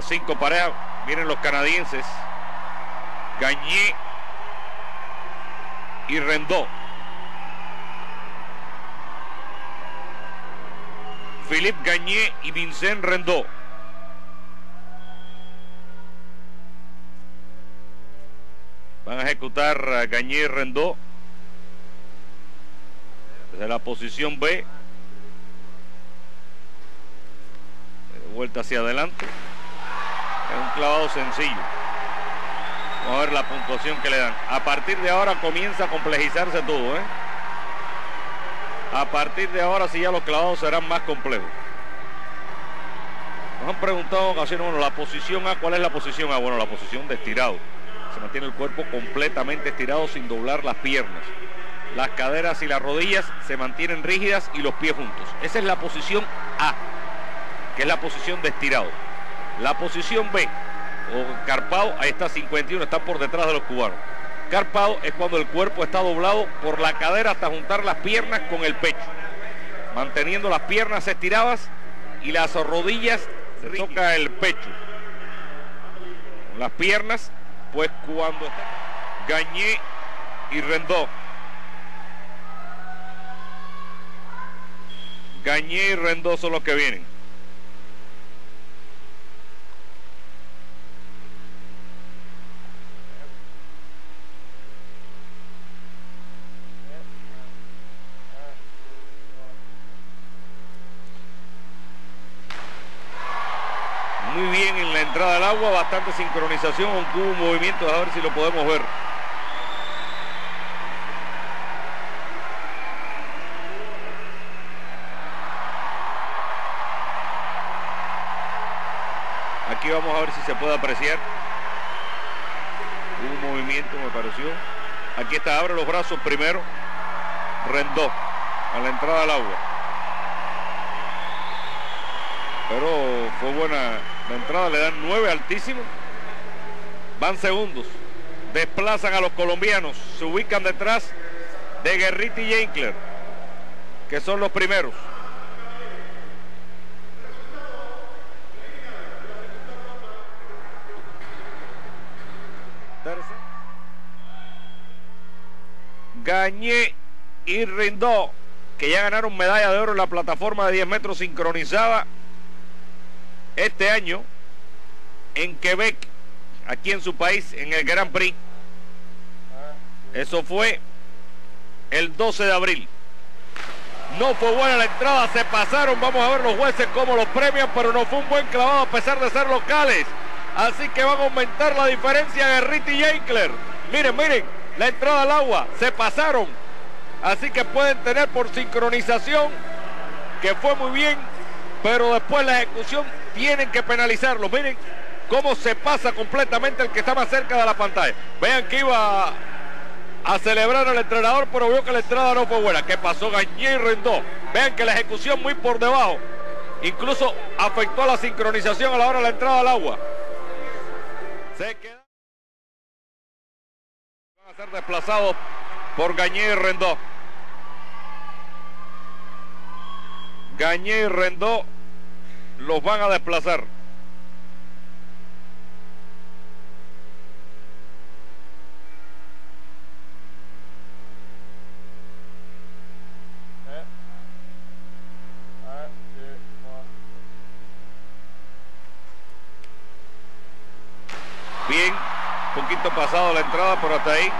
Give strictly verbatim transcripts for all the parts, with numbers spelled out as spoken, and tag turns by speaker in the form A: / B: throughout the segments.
A: cinco parejas. Miren los canadienses. Gagné y Rendó. Philippe Gagné y Vincent Rendó. Van a ejecutar a Gagné y Rendó desde la posición B. De vuelta hacia adelante. Es un clavado sencillo. Vamos a ver la puntuación que le dan. A partir de ahora comienza a complejizarse todo, ¿eh? A partir de ahora sí ya los clavados serán más complejos. Nos han preguntado en ocasiones, bueno, la posición A, ¿cuál es la posición A? Bueno, la posición de estirado. Se mantiene el cuerpo completamente estirado sin doblar las piernas. Las caderas y las rodillas se mantienen rígidas y los pies juntos. Esa es la posición A, que es la posición de estirado. La posición B, o carpado, ahí está cincuenta y uno, está por detrás de los cubanos. Carpado es cuando el cuerpo está doblado por la cadera hasta juntar las piernas con el pecho, manteniendo las piernas estiradas y las rodillas se toca el pecho. Con las piernas, pues cuando está Gagné y Rendó. Gagné y Rendó son los que vienen. Muy bien en la entrada del agua, bastante sincronización, aunque hubo un movimiento, a ver si lo podemos ver. Aquí vamos a ver si se puede apreciar. Hubo un movimiento, me pareció. Aquí está, abre los brazos primero. Rendó a la entrada del agua. Pero fue buena la entrada, le dan nueve altísimo. Van segundos. Desplazan a los colombianos. Se ubican detrás de Guerriti y Einkler, que son los primeros. Gagné y Rendó, que ya ganaron medalla de oro en la plataforma de diez metros sincronizada este año en Quebec, aquí en su país, en el Grand Prix. Eso fue el doce de abril. No fue buena la entrada, se pasaron. Vamos a ver los jueces cómo los premian, pero no fue un buen clavado a pesar de ser locales. Así que van a aumentar la diferencia Guerriti y Einkler. Miren, miren, la entrada al agua, se pasaron. Así que pueden tener por sincronización, que fue muy bien, pero después la ejecución tienen que penalizarlo. Miren cómo se pasa completamente el que está más cerca de la pantalla. Vean que iba a, a celebrar al entrenador, pero vio que la entrada no fue buena. Que pasó Gagné y Rendó. Vean que la ejecución muy por debajo. Incluso afectó a la sincronización a la hora de la entrada al agua. Se queda. Van a ser desplazados por Gagné y Rendó. Gagné y Rendó los van a desplazar. Bien, un poquito pasado la entrada, pero hasta ahí.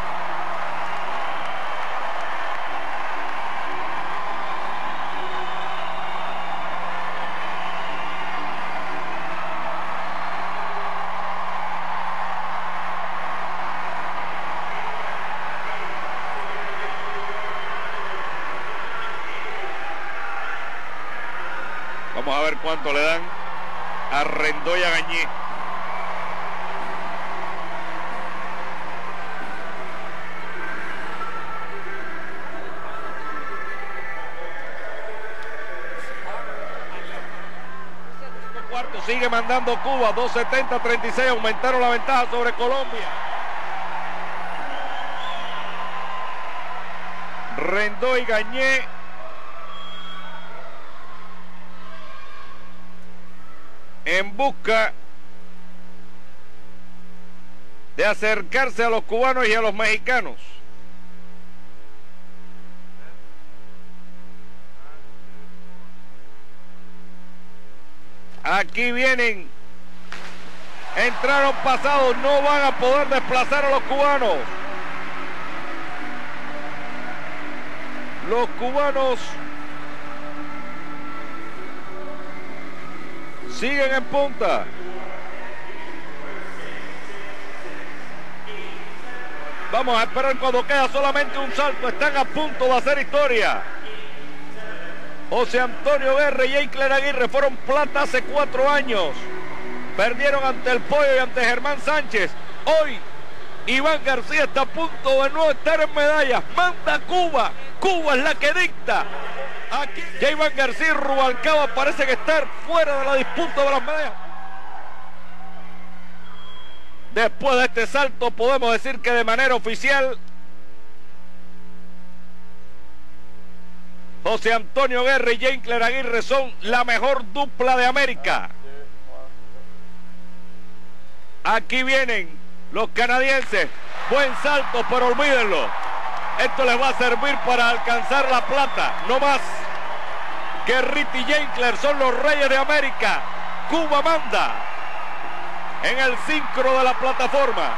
A: Vamos a ver cuánto le dan a Rendó y a Gagné. Sigue mandando Cuba, dos setenta a treinta y seis, aumentaron la ventaja sobre Colombia. Rendó y Gagné en busca de acercarse a los cubanos y a los mexicanos. Aquí vienen, entraron pasados, no van a poder desplazar a los cubanos. Los cubanos siguen en punta. Vamos a esperar cuando queda solamente un salto. Están a punto de hacer historia. José Antonio Guerra y Eichler Aguirre fueron plata hace cuatro años. Perdieron ante el Pollo y ante Germán Sánchez. Hoy Iván García está a punto de no estar en medallas. Manda Cuba. Cuba es la que dicta. Aquí ya Iván García y Rubalcaba parece que estar fuera de la disputa de las medallas. Después de este salto podemos decir que de manera oficial José Antonio Guerra y Eichler Aguirre son la mejor dupla de América. Aquí vienen los canadienses. Buen salto, pero olvídenlo. Esto les va a servir para alcanzar la plata. No más. Guerrita y Eichler son los reyes de América. Cuba manda en el sincro de la plataforma.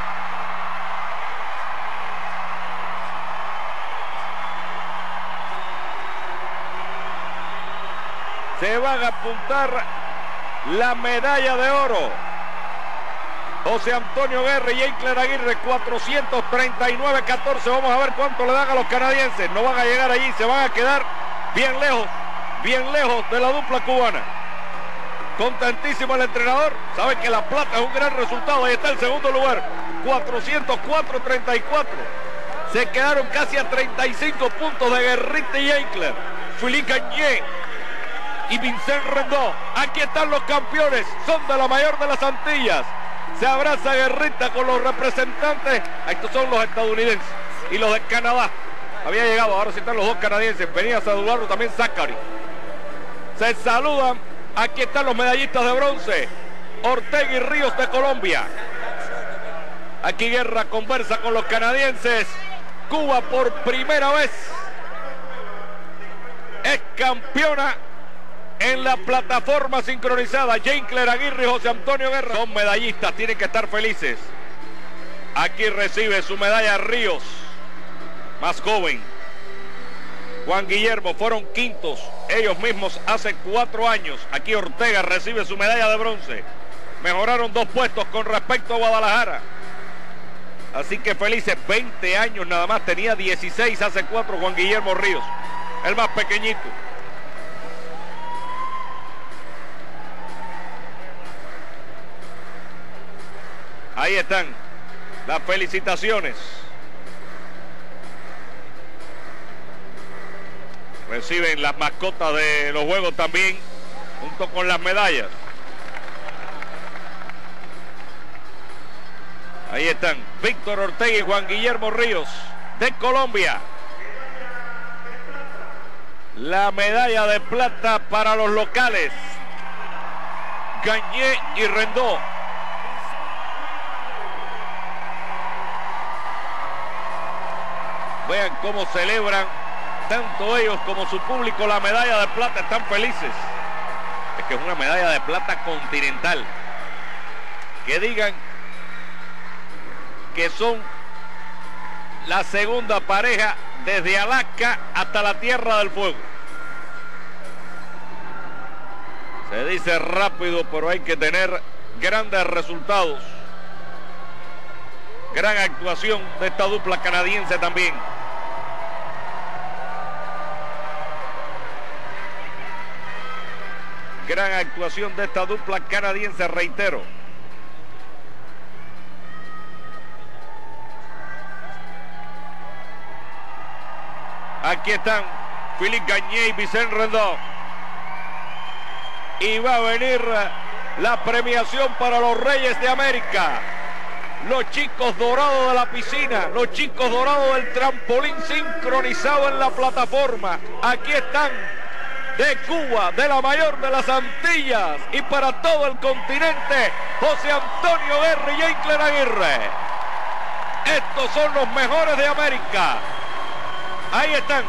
A: Se van a apuntar la medalla de oro. José Antonio Guerra y Eichler Aguirre, cuatrocientos treinta y nueve catorce. Vamos a ver cuánto le dan a los canadienses. No van a llegar allí, se van a quedar bien lejos, bien lejos de la dupla cubana. Contentísimo el entrenador. Sabe que la plata es un gran resultado. Ahí está el segundo lugar. cuatrocientos cuatro treinta y cuatro. Se quedaron casi a treinta y cinco puntos de Guerrita y Eichler. Philippe Gagné y Vincent Rendó. Aquí están los campeones. Son de la mayor de las Antillas. Se abraza Guerrita con los representantes. Estos son los estadounidenses y los de Canadá. Había llegado, ahora sí están los dos canadienses. Venía a saludarlo también Zachary. Se saludan. Aquí están los medallistas de bronce. Ortega y Ríos de Colombia. Aquí Guerra conversa con los canadienses. Cuba por primera vez es campeona en la plataforma sincronizada. Eichler Aguirre y José Antonio Guerra son medallistas, tienen que estar felices. Aquí recibe su medalla Ríos, más joven. Juan Guillermo fueron quintos ellos mismos hace cuatro años. Aquí Ortega recibe su medalla de bronce. Mejoraron dos puestos con respecto a Guadalajara. Así que felices, veinte años nada más, tenía dieciséis hace cuatro Juan Guillermo Ríos, el más pequeñito. Ahí están las felicitaciones. Reciben las mascotas de los juegos también, junto con las medallas. Ahí están Víctor Ortega y Juan Guillermo Ríos de Colombia. La medalla de plata para los locales, Gagné y Rendó. Vean cómo celebran tanto ellos como su público la medalla de plata, están felices. Es que es una medalla de plata continental. Que digan que son la segunda pareja desde Alaska hasta la Tierra del Fuego. Se dice rápido, pero hay que tener grandes resultados. Gran actuación de esta dupla canadiense también. Gran actuación de esta dupla canadiense, reitero. Aquí están Philippe Gagné y Vicente Rendó. Y va a venir la premiación para los Reyes de América. Los chicos dorados de la piscina, los chicos dorados del trampolín sincronizado en la plataforma. Aquí están de Cuba, de la mayor de las Antillas y para todo el continente, José Antonio Guerra y Einkler Aguirre. Estos son los mejores de América. Ahí están.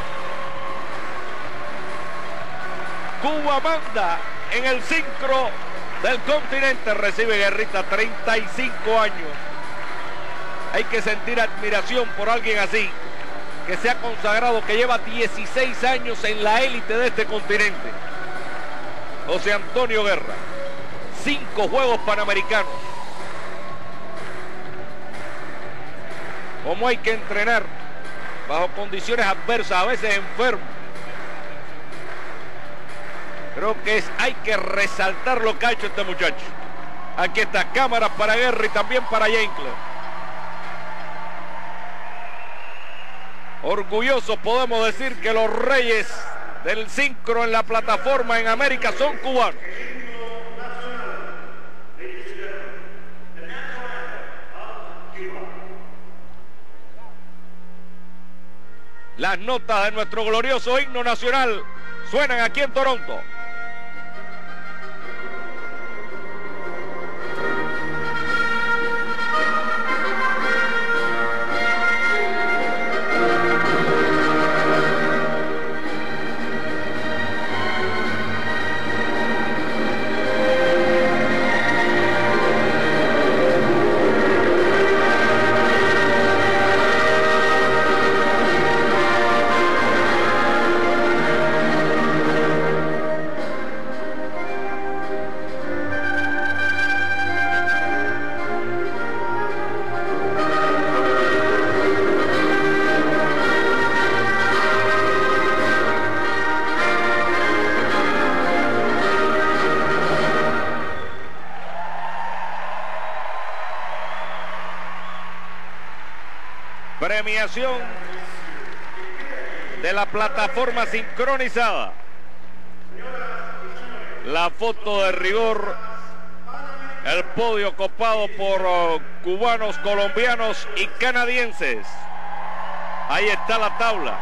A: Cuba manda en el sincro del continente. Recibe Guerrita, treinta y cinco años. Hay que sentir admiración por alguien así, que se ha consagrado, que lleva dieciséis años en la élite de este continente. José Antonio Guerra, cinco Juegos Panamericanos. Cómo hay que entrenar bajo condiciones adversas, a veces enfermo. Creo que es, hay que resaltar lo que ha hecho este muchacho. Aquí está, cámara para Guerra y también para Einkler. Orgullosos podemos decir que los reyes del sincro en la plataforma en América son cubanos. Las notas de nuestro glorioso himno nacional suenan aquí en Toronto. Premiación de la plataforma sincronizada. La foto de rigor. El podio copado por uh, cubanos, colombianos y canadienses. Ahí está la tabla.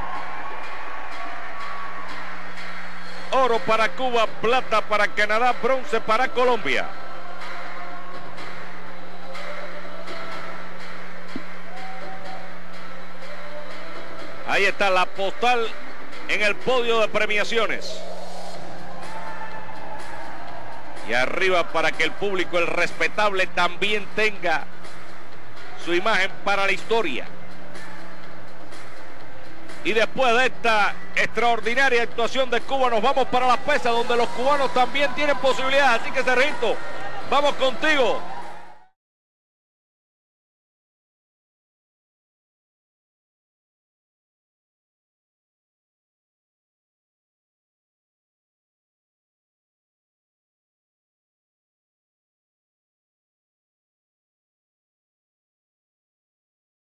A: Oro para Cuba, plata para Canadá, bronce para Colombia. Ahí está la postal en el podio de premiaciones. Y arriba para que el público, el respetable, también tenga su imagen para la historia. Y después de esta extraordinaria actuación de Cuba, nos vamos para las pesas, donde los cubanos también tienen posibilidades. Así que, Sergito, vamos contigo.